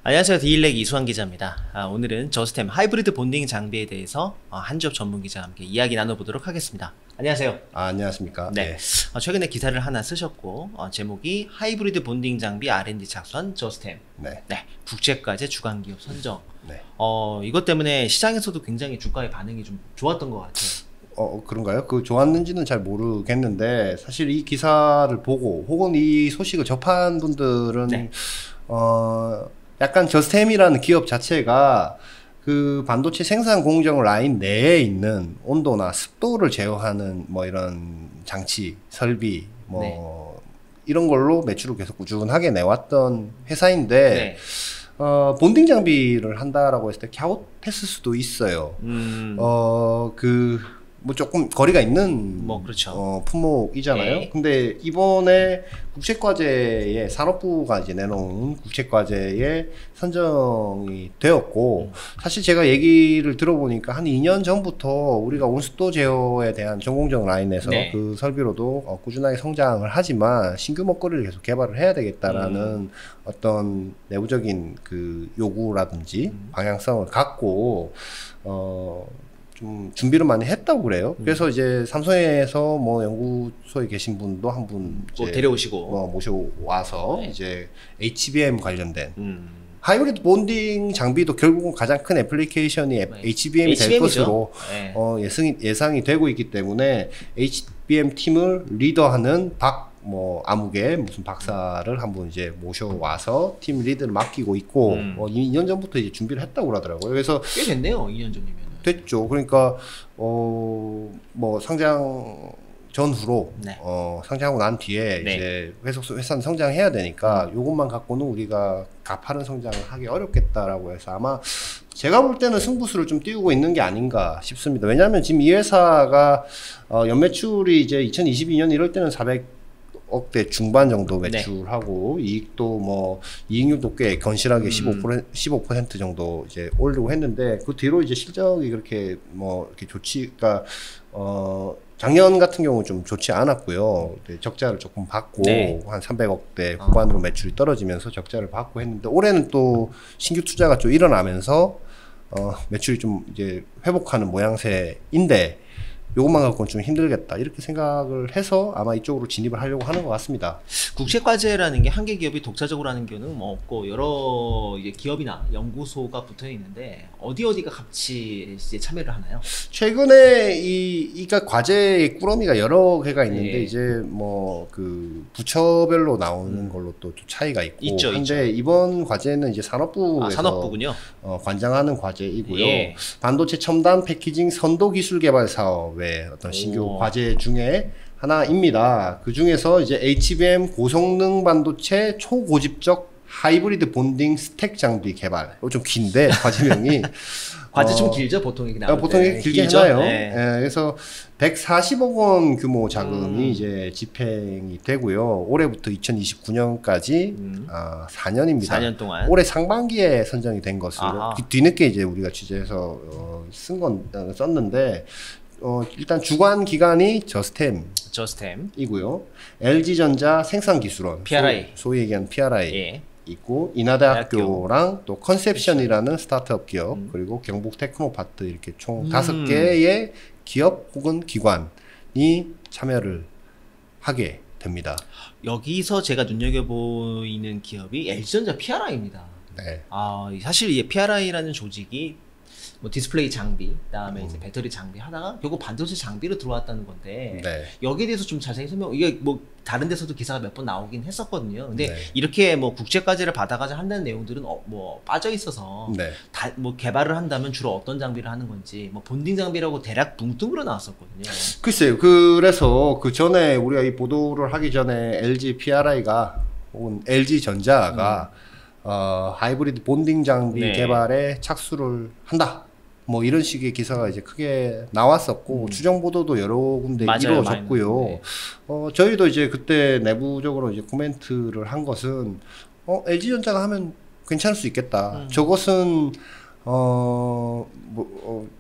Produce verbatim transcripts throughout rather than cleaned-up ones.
안녕하세요. 디일렉 이수환 기자입니다. 아, 오늘은 저스템 하이브리드 본딩 장비에 대해서 어, 한주업 전문 기자와 함께 이야기 나눠보도록 하겠습니다. 안녕하세요. 아, 안녕하십니까. 네. 네. 어, 최근에 기사를 하나 쓰셨고 어, 제목이 하이브리드 본딩 장비 알 앤 디 착수한 저스템. 네. 네. 국제과제 주간기업 선정. 네. 어, 이것 때문에 시장에서도 굉장히 주가의 반응이 좀 좋았던 것 같아요. 어, 그런가요? 그 좋았는지는 잘 모르겠는데 사실 이 기사를 보고 혹은 이 소식을 접한 분들은 네. 어, 약간 저스템이라는 기업 자체가 그 반도체 생산 공정 라인 내에 있는 온도나 습도를 제어하는 뭐 이런 장치, 설비 뭐 네. 이런 걸로 매출을 계속 꾸준하게 내왔던 회사인데 네. 어, 본딩 장비를 한다라고 했을 때 갸웃했을 수도 있어요. 음. 어, 그 뭐 조금 거리가 있는 뭐 그렇죠. 어, 품목이잖아요. 에이. 근데 이번에 국책과제에 산업부가 이제 내놓은 국책과제에 선정이 되었고, 음. 사실 제가 얘기를 들어보니까 한 이 년 전부터 우리가 온습도 제어에 대한 전공정 라인에서 네. 그 설비로도 어, 꾸준하게 성장을 하지만 신규 먹거리를 계속 개발을 해야 되겠다라는 음. 어떤 내부적인 그 요구라든지 음. 방향성을 갖고 어. 좀 준비를 많이 했다고 그래요. 음. 그래서 이제 삼성에서 뭐 연구소에 계신 분도 한 분 뭐 데려오시고 뭐 모셔와서 네. 이제 에이치비엠 관련된 음. 하이브리드 본딩 장비도 결국은 가장 큰 애플리케이션이 네. 에이치비엠이 될 에이치비엠이죠. 것으로 네. 어, 예상이, 예상이 되고 있기 때문에 에이치비엠 팀을 리더하는 박 뭐 아무개 무슨 박사를 한번 이제 모셔와서 팀 리드를 맡기고 있고 음. 어, 이 년 전부터 이제 준비를 했다고 그러더라고요. 그래서 꽤 됐네요. 이 년 전이면. 됐죠. 그러니까 어 뭐 상장 전후로 네. 어 상장하고 난 뒤에 네. 이제 회사 회사는 성장해야 되니까 음. 요것만 갖고는 우리가 가파른 성장을 하기 어렵겠다라고 해서 아마 제가 볼 때는 승부수를 좀 띄우고 있는 게 아닌가 싶습니다. 왜냐하면 지금 이 회사가 어 연매출이 이제 이천이십이 년 이럴 때는 사백억대 중반 정도 매출하고 네. 이익도 뭐 이익률도 꽤 건실하게 음. 십오 퍼센트 십오 퍼센트 정도 이제 올리고 했는데 그 뒤로 이제 실적이 그렇게 뭐 이렇게 좋지가 어 작년 같은 경우는 좀 좋지 않았고요. 적자를 조금 받고 네. 한 삼백억대 후반으로 매출이 떨어지면서 적자를 받고 했는데 올해는 또 신규 투자가 좀 일어나면서 어 매출이 좀 이제 회복하는 모양새인데 요것만 갖고는 좀 힘들겠다 이렇게 생각을 해서 아마 이쪽으로 진입을 하려고 하는 것 같습니다. 국책과제라는 게 한 개 기업이 독자적으로 하는 경우는 뭐 없고 여러 이제 기업이나 연구소가 붙어 있는데 어디 어디가 같이 이제 참여를 하나요? 최근에 이 그러니까 과제의 꾸러미가 여러 개가 있는데 네. 이제 뭐 그 부처별로 나오는 음. 걸로 또 차이가 있고 있죠, 현재 있죠. 이번 과제는 이제 산업부에서 아, 산업부군요. 어, 관장하는 과제이고요. 예. 반도체 첨단 패키징 선도 기술 개발 사업의 어떤 신규 오. 과제 중에 하나입니다. 그 중에서 이제 에이치비엠 고성능 반도체 초고집적 하이브리드 본딩 스택 장비 개발. 좀 긴데 과제명이. 과제 좀 어, 길죠 보통 이게 나올 보통 때. 길게 하나요? 네. 네, 그래서 백사십억 원 규모 자금이 음. 이제 집행이 되고요. 올해부터 이천이십구 년까지 음. 어, 사 년입니다. 사 년 동안. 올해 상반기에 선정이 된 것으로 그 뒤늦게 이제 우리가 취재해서 어, 쓴 건 어, 썼는데. 어, 일단 주관 기관이 저스템. 저스템이고요. 엘지전자 생산기술원. 피알아이. 소, 소위 얘기하는 피알아이. 예. 있고 인하대학교랑 대학교. 또 컨셉션이라는 스타트업 기업 음. 그리고 경북 테크노파트 이렇게 총 다섯 음. 개의 기업 혹은 기관이 참여를 하게 됩니다. 여기서 제가 눈여겨보이는 기업이 엘지전자 피알아이입니다. 네. 아, 사실 이 피알아이라는 조직이 뭐 디스플레이 장비, 그다음에 음. 이제 배터리 장비 하다가 결국 반도체 장비로 들어왔다는 건데 네. 여기에 대해서 좀 자세히 설명. 이게 뭐 다른 데서도 기사가 몇 번 나오긴 했었거든요. 근데 네. 이렇게 뭐 국제과제를 받아가자 한다는 내용들은 어, 뭐 빠져 있어서 네. 다 뭐 개발을 한다면 주로 어떤 장비를 하는 건지 뭐 본딩 장비라고 대략 뭉뚱그려 나왔었거든요. 글쎄요. 그래서 그 전에 우리가 이 보도를 하기 전에 엘지 피알아이가 혹은 엘지전자가 음. 어, 하이브리드 본딩 장비 네. 개발에 착수를 한다. 뭐 이런 식의 기사가 이제 크게 나왔었고 음. 추정 보도도 여러 군데 맞아요, 이루어졌고요. 네. 어, 저희도 이제 그때 내부적으로 이제 코멘트를 한 것은 어, 엘지전자가 하면 괜찮을 수 있겠다. 음. 저것은 어, 뭐, 어,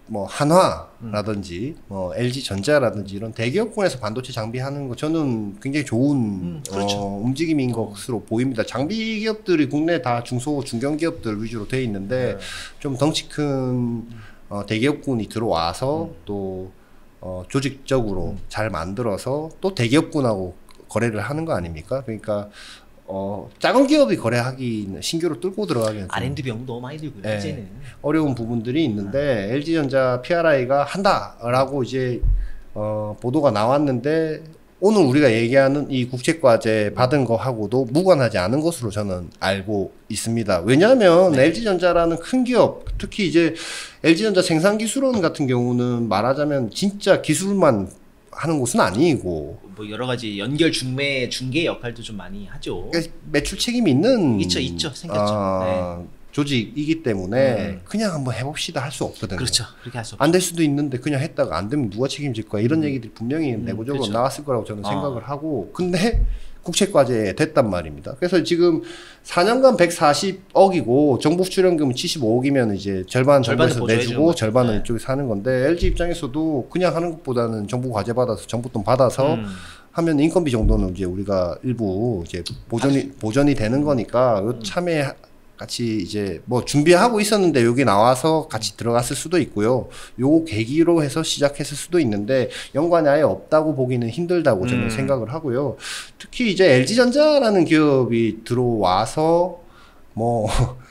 뭐 한화라든지 음. 뭐 엘지전자라든지 이런 대기업군에서 반도체 장비하는 거 저는 굉장히 좋은 음, 그렇죠. 어, 움직임인 것으로 보입니다. 장비 기업들이 국내 다 중소 중견 기업들 위주로 돼 있는데 네. 좀 덩치 큰 어, 대기업군이 들어와서 음. 또 어, 조직적으로 음. 잘 만들어서 또 대기업군하고 거래를 하는 거 아닙니까? 그러니까 어, 작은 기업이 거래하기는 신규로 뚫고 들어가기는 알 앤 디 비용 너무 많이 들고요. 네, 이제는 어려운 부분들이 있는데 음. 엘지전자 피알아이가 한다라고 이제 어, 보도가 나왔는데 오늘 우리가 얘기하는 이 국책과제 받은 거하고도 무관하지 않은 것으로 저는 알고 있습니다. 왜냐하면 네. 엘지전자라는 큰 기업, 특히 이제 엘지전자 생산기술원 같은 경우는 말하자면 진짜 기술만 하는 곳은 아니고 뭐 여러 가지 연결 중매 중개 역할도 좀 많이 하죠. 그러니까 매출 책임이 있는 있죠, 있죠, 생겼죠. 아, 네. 조직이기 때문에 음. 그냥 한번 해봅시다 할 수 없거든요. 그렇죠. 그렇게 할 수 없죠. 안 될 수도 있는데 그냥 했다가 안 되면 누가 책임질 거야 이런 음. 얘기들이 분명히 음, 내부적으로 그렇죠. 나왔을 거라고 저는 어. 생각을 하고 근데 국책과제에 됐단 말입니다. 그래서 지금 사 년간 백사십억이고 정부 출연금은 칠십오억이면 이제 절반 정부에서 내주고 절반은 네. 이쪽에서 하는 건데 엘지 입장에서도 그냥 하는 것보다는 정부 과제 받아서 정부 돈 받아서 음. 하면 인건비 정도는 이제 우리가 일부 이제 보전이 보전이 되는 거니까 요 참여 같이 이제 뭐 준비하고 있었는데 여기 나와서 같이 들어갔을 수도 있고요. 요 계기로 해서 시작했을 수도 있는데 연관이 아예 없다고 보기는 힘들다고 저는 음. 생각을 하고요. 특히 이제 엘지전자라는 기업이 들어와서 뭐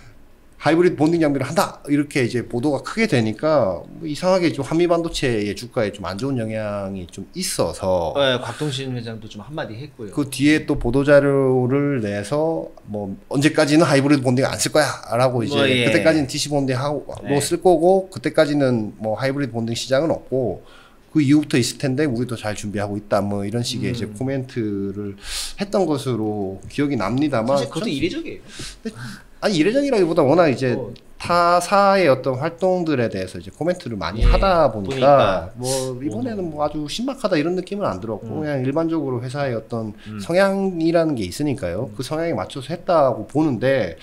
하이브리드 본딩 장비를 한다 이렇게 이제 보도가 크게 되니까 뭐 이상하게 좀 한미 반도체의 주가에 좀 안 좋은 영향이 좀 있어서 네, 곽동신 회장도 좀 한마디 했고요. 그 뒤에 또 보도 자료를 내서 뭐 언제까지는 하이브리드 본딩 안 쓸 거야라고 이제 뭐, 예. 그때까지는 디씨 본딩 하고 네. 쓸 거고 그때까지는 뭐 하이브리드 본딩 시장은 없고 그 이후부터 있을 텐데 우리도 잘 준비하고 있다 뭐 이런 식의 음. 이제 코멘트를 했던 것으로 기억이 납니다만 사실 그것도 이례적이에요. 아니 이례적이라기보다 워낙 이제 어. 타사의 어떤 활동들에 대해서 이제 코멘트를 많이 예, 하다 보니까, 보니까 뭐 이번에는 뭐 아주 신박하다 이런 느낌은 안 들었고 음. 그냥 일반적으로 회사의 어떤 음. 성향이라는 게 있으니까요. 음. 그 성향에 맞춰서 했다고 보는데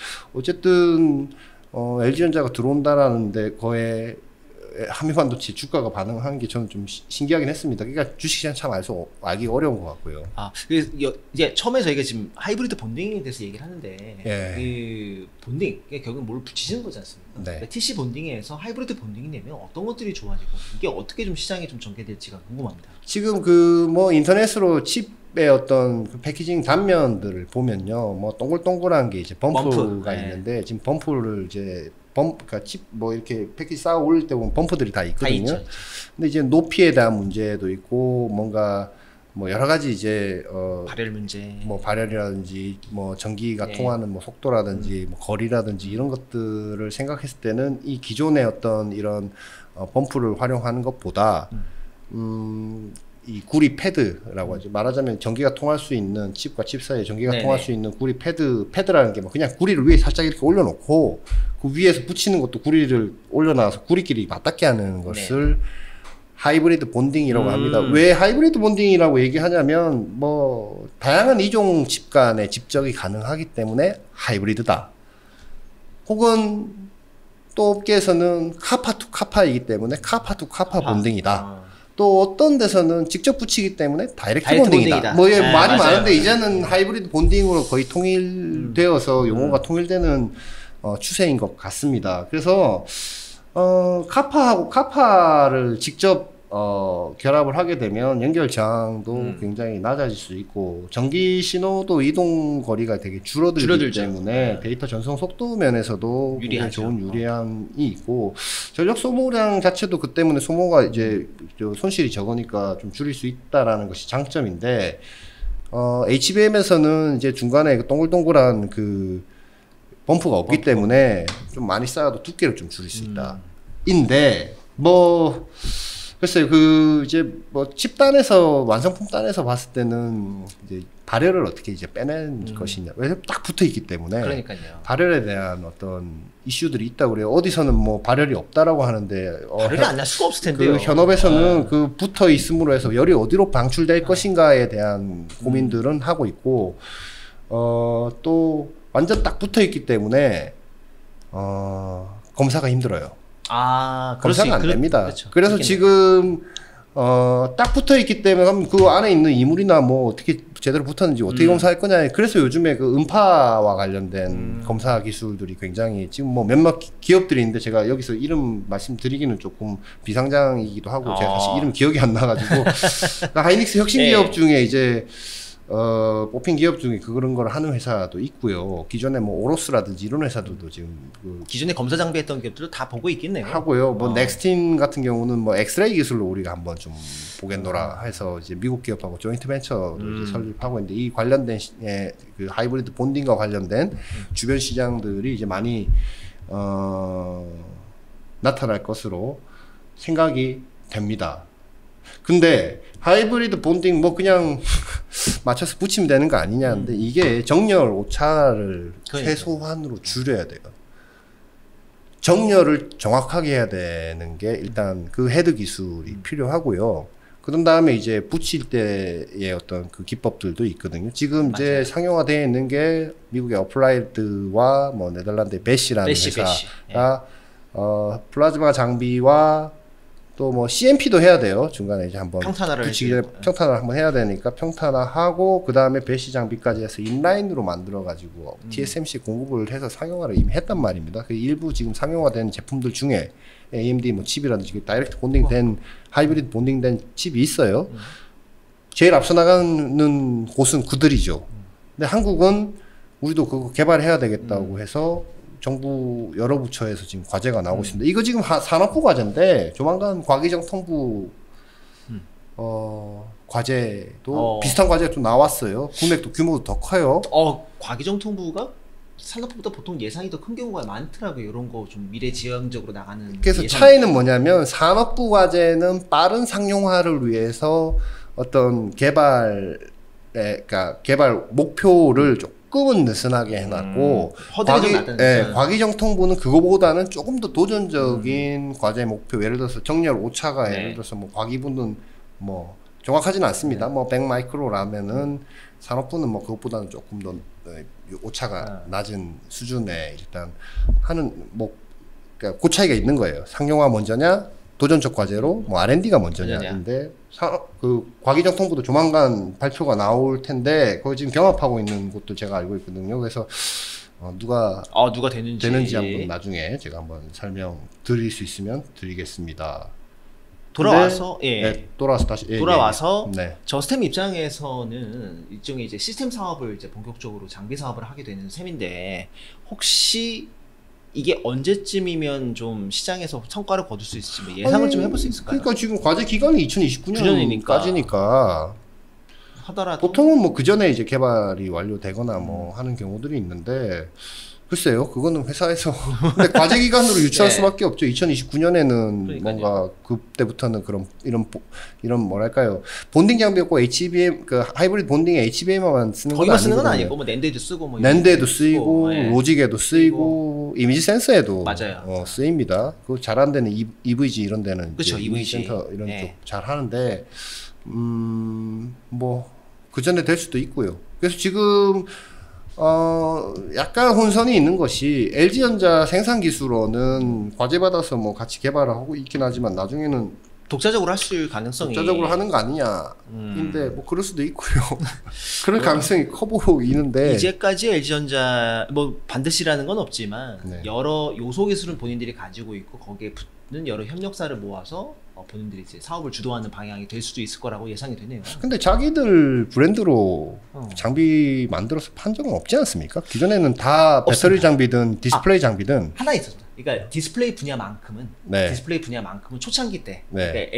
어쨌든 어, 엘지전자가 들어온다라는 데 거에 한미반도체 주가가 반응하는 게 저는 좀 시, 신기하긴 했습니다. 그러니까 주식시장 참 알 수 알기 어려운 것 같고요. 아, 그래서 이제 처음에 저희가 지금 하이브리드 본딩에 대해서 얘기를 하는데 예. 그 본딩 결국은 뭘 붙이시는 거지 않습니까? 네. 그러니까 티씨 본딩에서 하이브리드 본딩이 되면 어떤 것들이 좋아지고 이게 어떻게 좀 시장에 좀 전개될지가 궁금합니다. 지금 그 뭐 인터넷으로 칩의 어떤 그 패키징 단면들을 보면요, 뭐 동글동글한 게 이제 범프가 범프. 있는데 네. 지금 범프를 이제 범, 그러니까 칩 뭐 이렇게 패키지 쌓아 올릴 때 보면 범프들이 다 있거든요. 다 있죠, 있죠. 근데 이제 높이에 대한 문제도 있고 뭔가 뭐 여러 가지 이제 어 발열 문제, 뭐 발열이라든지 뭐 전기가 네. 통하는 뭐 속도라든지 음. 뭐 거리라든지 이런 것들을 생각했을 때는 이 기존의 어떤 이런 어 범프를 활용하는 것보다 음, 음 이 구리 패드라고 하죠. 말하자면 전기가 통할 수 있는 칩과 칩 사이에 전기가 네네. 통할 수 있는 구리 패드, 패드라는 게 뭐 그냥 구리를 위에 살짝 이렇게 올려놓고 그 위에서 붙이는 것도 구리를 올려놔서 구리끼리 맞닿게 하는 것을 네. 하이브리드 본딩이라고 음. 합니다. 왜 하이브리드 본딩이라고 얘기하냐면 뭐 다양한 이종 칩 간의 집적이 가능하기 때문에 하이브리드다. 혹은 또 업계에서는 카파 투 카파이기 때문에 카파 투 카파 아. 본딩이다. 아. 또 어떤 데서는 직접 붙이기 때문에 다이렉트, 다이렉트 본딩이다. 본딩이다. 뭐 예, 네, 말이 맞아요. 많은데 이제는 하이브리드 본딩으로 거의 통일되어서 음. 용어가 음. 통일되는 어, 추세인 것 같습니다. 그래서 어, 카파하고 카파를 직접 어, 결합을 하게 되면 연결 저항도 음. 굉장히 낮아질 수 있고 전기 신호도 이동 거리가 되게 줄어들기 줄어들죠. 때문에 네. 데이터 전송 속도 면에서도 굉장히 좋은 유리함이 있고 전력 소모량 자체도 그 때문에 소모가 이제 손실이 적으니까 좀 줄일 수 있다라는 것이 장점인데 어, 에이치비엠에서는 이제 중간에 동글동글한 그 범프가 없기 범프. 때문에 좀 많이 쌓아도 두께를 좀 줄일 수 있다. 음. 인데 뭐 글쎄요, 그, 이제, 뭐, 칩단에서, 완성품단에서 봤을 때는, 이제, 발열을 어떻게 이제 빼낸 음. 것이냐. 왜냐면 딱 붙어 있기 때문에. 그러니까요. 발열에 대한 어떤 이슈들이 있다고 그래요. 어디서는 뭐, 발열이 없다라고 하는데. 발열이 어, 안 날 수가 없을 텐데요. 그 현업에서는 아. 그 붙어 있음으로 해서 열이 어디로 방출될 아. 것인가에 대한 고민들은 음. 하고 있고, 어, 또, 완전 딱 붙어 있기 때문에, 어, 검사가 힘들어요. 아, 검사가 안 그렇, 됩니다. 그렇죠. 그래서 그렇겠네요. 지금 어, 딱 붙어 있기 때문에 그 안에 있는 이물이나 뭐 어떻게 제대로 붙었는지 어떻게 음. 검사할 거냐. 그래서 요즘에 그 음파와 관련된 음. 검사 기술들이 굉장히 지금 뭐 몇몇 기업들이 있는데 제가 여기서 이름 말씀드리기는 조금 비상장이기도 하고 어. 제가 사실 이름 기억이 안 나가지고 하이닉스 혁신 기업 네. 중에 이제 어, 뽑힌 기업 중에 그런 걸 하는 회사도 있고요. 기존에 뭐 오로스라든지 이런 회사들도 지금 그 기존에 검사 장비했던 기업들도 다 보고 있겠네요. 하고요. 뭐 어. 넥스틴 같은 경우는 뭐 엑스레이 기술로 우리가 한번 좀 보겠노라 해서 이제 미국 기업하고 조인트 벤처도 음. 이제 설립하고 있는데 이 관련된 시, 예, 그 하이브리드 본딩과 관련된 음. 주변 시장들이 이제 많이 어, 나타날 것으로 생각이 됩니다. 근데 하이브리드 본딩 뭐 그냥 맞춰서 붙이면 되는 거 아니냐는데 음. 이게 정렬 오차를 그러니까. 최소한으로 줄여야 돼요. 정렬을 정확하게 해야 되는 게 일단 그 헤드 기술이 음. 필요하고요. 그런 다음에 이제 붙일 때의 어떤 그 기법들도 있거든요. 지금 맞아요. 이제 상용화되어 있는 게 미국의 어플라이드와 뭐 네덜란드의 배시라는 배시, 회사가 배시. 예. 어, 플라즈마 장비와 또 뭐 씨엠피도 해야 돼요. 중간에 이제 한번 평탄화를 붙이기 전에 평탄화를 한번 해야 되니까 평탄화하고 그 다음에 배시 장비까지 해서 인라인으로 만들어 가지고 음. 티에스엠씨 공급을 해서 상용화를 이미 했단 말입니다. 그 일부 지금 상용화된 제품들 중에 에이엠디 뭐 칩이라든지 다이렉트 본딩된 어. 하이브리드 본딩된 칩이 있어요. 음. 제일 앞서 나가는 곳은 그들이죠. 음. 근데 한국은 우리도 그거 개발해야 되겠다고 음. 해서 정부 여러 부처에서 지금 과제가 나오고 음. 있습니다. 이거 지금 하, 산업부 과제인데 조만간 과기정통부 음. 어, 과제도 어. 비슷한 과제가 좀 나왔어요. 금액도 규모도 더 커요. 어, 과기정통부가 산업부보다 보통 예산이 더 큰 경우가 많더라고요. 이런 거 좀 미래지향적으로 나가는. 그래서 차이는 뭐냐면 산업부 과제는 빠른 상용화를 위해서 어떤 개발, 그러니까 개발 목표를 좀 조금은 느슨하게 해놨고 음, 과기, 예, 과기정통부는 그거보다는 조금 더 도전적인 음. 과제 목표 예를 들어서 정렬 오차가 네. 예를 들어서 뭐 과기부는 뭐 정확하지는 않습니다. 네. 뭐 백 마이크로라면은 산업부는 뭐 그것보다는 조금 더 오차가 아. 낮은 수준에 일단 하는 뭐 그러니까 그 차이가 있는 거예요. 상용화 먼저냐 도전적 과제로 뭐 알앤디가 먼저냐인데 그 과기정통부도 조만간 발표가 나올 텐데 거기 지금 경합하고 있는 곳도 제가 알고 있거든요. 그래서 어, 누가 아, 누가 되는지 되는지 한번 나중에 제가 한번 설명 드릴 수 있으면 드리겠습니다. 돌아와서 근데, 예 네, 돌아와서 다시 예, 돌아와서 예, 예. 네. 저스템 입장에서는 일종의 이제 시스템 사업을 이제 본격적으로 장비 사업을 하게 되는 셈인데 혹시 이게 언제쯤이면 좀 시장에서 성과를 거둘 수 있을지 뭐 예상을 아니, 좀 해볼 수 있을까요? 그러니까 지금 과제 기간이 이천이십구 년까지니까 하더라도 보통은 뭐 그 전에 이제 개발이 완료되거나 뭐 음. 하는 경우들이 있는데 글쎄요, 그거는 회사에서 근데 과제 기간으로 유추할 네. 수밖에 없죠. 이천이십구 년에는 그러니까요. 뭔가 그때부터는 그런 이런 이런 뭐랄까요 본딩 장비였고 에이치비엠 그 하이브리드 본딩에 에이치비엠만 쓰는 건 거기만 쓰는 건 아니고 뭐 낸드에도 쓰고 뭐 낸드에도 쓰이고 네. 로직에도 쓰이고 이미지 센서에도 맞아요. 어, 쓰입니다. 그 잘하는 데는 이브이지 이런 데는 그렇죠. 이브이지 센터 이런 네. 쪽 잘 하는데 음 뭐 그 전에 될 수도 있고요. 그래서 지금 어, 약간 혼선이 있는 것이 엘지전자 생산기술원은 과제받아서 뭐 같이 개발을 하고 있긴 하지만 나중에는 독자적으로 하실 가능성이 독자적으로 하는 거 아니냐 음. 인데 뭐 그럴 수도 있고요. 그럴 가능성이 커 보이는데 이제까지 엘지전자 뭐 반드시라는 건 없지만 네. 여러 요소 기술은 본인들이 가지고 있고 거기에 붙는 여러 협력사를 모아서 어, 본인들이 이제 사업을 주도하는 방향이 될 수도 있을 거라고 예상이 되네요. 근데 자기들 브랜드로 어. 장비 만들어서 판 적은 없지 않습니까? 기존에는 다 배터리 없습니다. 장비든 디스플레이 아, 장비든 하나 있었죠. 그러니까 디스플레이 분야만큼은 네. 디스플레이 분야만큼은 초창기 때 네. 그러니까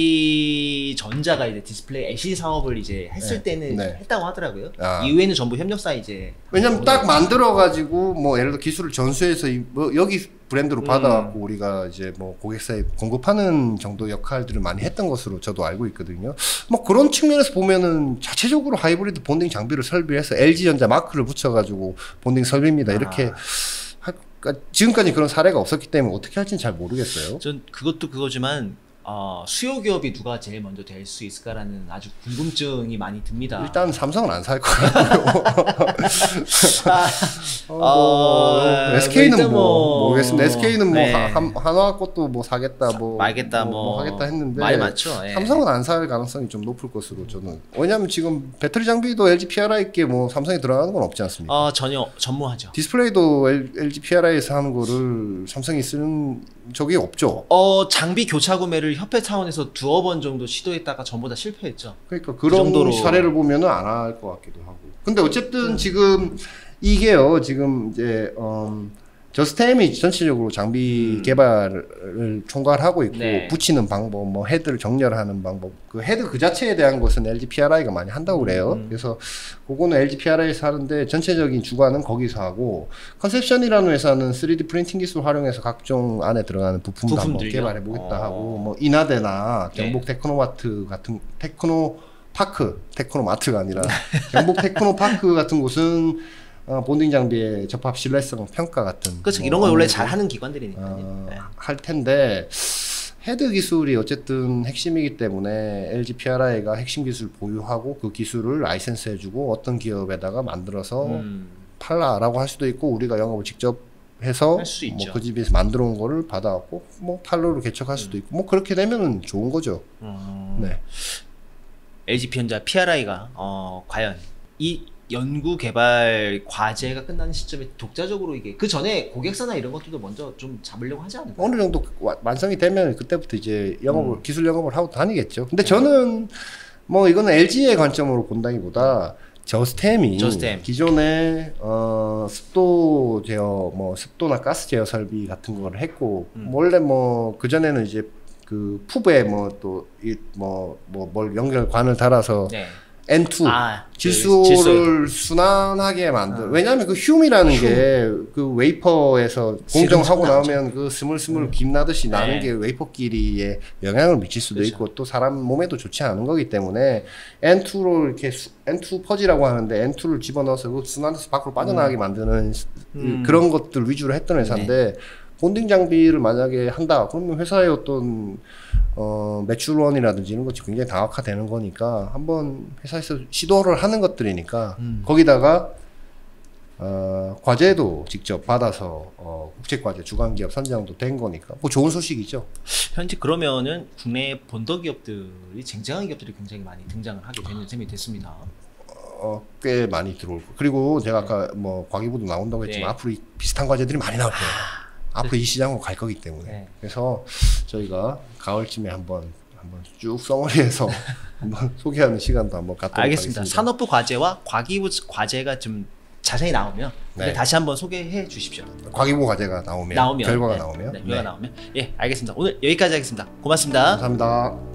엘지전자가 이제 디스플레이 엘시디 사업을 이제 했을 네. 때는 네. 했다고 하더라고요. 아. 이후에는 전부 협력사 이제 왜냐면 딱 만들어 가지고 뭐 예를 들어 기술을 전수해서 뭐 여기 브랜드로 음. 받아갖고 우리가 이제 뭐 고객사에 공급하는 정도 역할들을 많이 했던 것으로 저도 알고 있거든요. 뭐 그런 측면에서 보면은 자체적으로 하이브리드 본딩 장비를 설비해서 엘지전자 마크를 붙여가지고 본딩 설비입니다. 이렇게 아. 하, 그러니까 지금까지 그런 사례가 없었기 때문에 어떻게 할지는 잘 모르겠어요. 전 그것도 그거지만 어, 수요 기업이 누가 제일 먼저 될 수 있을까라는 아주 궁금증이 많이 듭니다. 일단 삼성은 안 살 거고요. 어, 뭐, 어, 에스케이는 뭐, 뭐 모르겠습니다. 에스케이는 뭐 네. 한, 한화 것도 뭐 사겠다 뭐 말겠다 뭐, 뭐, 뭐 하겠다 했는데 말이 많죠. 예. 삼성은 안 살 가능성이 좀 높을 것으로 저는. 왜냐하면 지금 배터리 장비도 엘지 피알아이께 뭐 삼성이 들어가는 건 없지 않습니까? 어, 전혀 전무하죠. 디스플레이도 엘지 피알아이에서 하는 거를 삼성이 쓰는 적이 없죠. 어, 장비 교차 구매를 협회 차원에서 두어 번 정도 시도했다가 전부 다 실패했죠. 그러니까 그런 그 정도로... 사례를 보면은 안 할 것 같기도 하고. 근데 어쨌든 음. 지금 이게요, 지금 이제 음, 저스템이 전체적으로 장비 음. 개발을 총괄하고 있고 네. 붙이는 방법, 뭐 헤드를 정렬하는 방법, 그 헤드 그 자체에 대한 것은 엘지 피알아이가 많이 한다고 그래요. 음. 그래서 그거는 엘지 피알아이에서 하는데 전체적인 주관은 거기서 하고, 컨셉션이라는 회사는 쓰리디 프린팅 기술 활용해서 각종 안에 들어가는 부품도 한번 개발해 보겠다 어. 하고, 뭐 이나대나 경북 네. 테크노마트 같은 테크노 파크, 테크노마트가 아니라 경북 테크노파크 같은 곳은 어, 본딩 장비의 접합 신뢰성 평가 같은 그렇죠. 뭐 이런 거 원래 잘 하는 기관들이니까요. 어, 네. 할 텐데 헤드 기술이 어쨌든 핵심이기 때문에 엘지 피알아이가 핵심 기술 보유하고 그 기술을 라이센스 해주고 어떤 기업에다가 만들어서 음. 팔라라고 할 수도 있고, 우리가 영업을 직접 해서 뭐 그 집에서 만들어 온 거를 받아갖고 뭐 팔로를 개척할 수도 음. 있고, 뭐 그렇게 되면 좋은 거죠. 음. 네. 엘지피엔자 피알아이가 어, 과연 이 연구 개발 과제가 끝나는 시점에 독자적으로 이게 그 전에 고객사나 이런 것들도 먼저 좀 잡으려고 하지 않을까요? 어느 정도 완성이 되면 그때부터 이제 영업을 음. 기술 영업을 하고 다니겠죠. 근데 저는 뭐 이거는 엘지의 관점으로 본다기보다 저스템이 저스템. 기존에 어 습도 제어, 뭐 습도나 가스 제어 설비 같은 거를 했고 음. 원래 뭐 그 전에는 이제 그 푸브에 뭐 또 이 뭐 뭐 뭘 연결관을 달아서 네. 엔 투 아, 질소를 질소. 순환하게 만들. 아. 왜냐하면 그 흉이라는 게 그 웨이퍼에서 공정하고 나오면 그 스물스물 음. 김 나듯이 네. 나는 게 웨이퍼끼리에 영향을 미칠 수도 그렇죠. 있고 또 사람 몸에도 좋지 않은 거기 때문에 엔 투로 이렇게 엔 투 퍼지라고 하는데 엔 투를 집어넣어서 그 순환해서 밖으로 빠져나가게 음. 만드는 음. 그런 것들 위주로 했던 회사인데. 네. 본딩 장비를 만약에 한다 그러면 회사의 어떤 어, 매출원이라든지 이런 것이 굉장히 다각화되는 거니까 한번 회사에서 시도를 하는 것들이니까 음. 거기다가 어, 과제도 직접 받아서 어, 국제과제 주간기업 선정도 된 거니까 뭐 좋은 소식이죠. 현재 그러면은 국내 본더 기업들이 쟁쟁한 기업들이 굉장히 많이 등장을 하게 되는 셈이 됐습니다. 어, 꽤 많이 들어올 거고, 그리고 제가 아까 뭐 과기부도 나온다고 했지만 네. 앞으로 비슷한 과제들이 많이 나올 거예요. 앞으로 이 시장으로 갈 거기 때문에. 네. 그래서 저희가 가을쯤에 한번 한번 쭉 서머리해서 한번 소개하는 시간도 한번 갖도록 알겠습니다. 하겠습니다. 산업부 과제와 과기부 과제가 좀 자세히 나오면 네. 다시 한번 소개해 주십시오. 과기부 과제가 나오면, 나오면 결과가 네. 나오면 네. 결과가 네. 나오면 예 알겠습니다. 오늘 여기까지 하겠습니다. 고맙습니다. 감사합니다.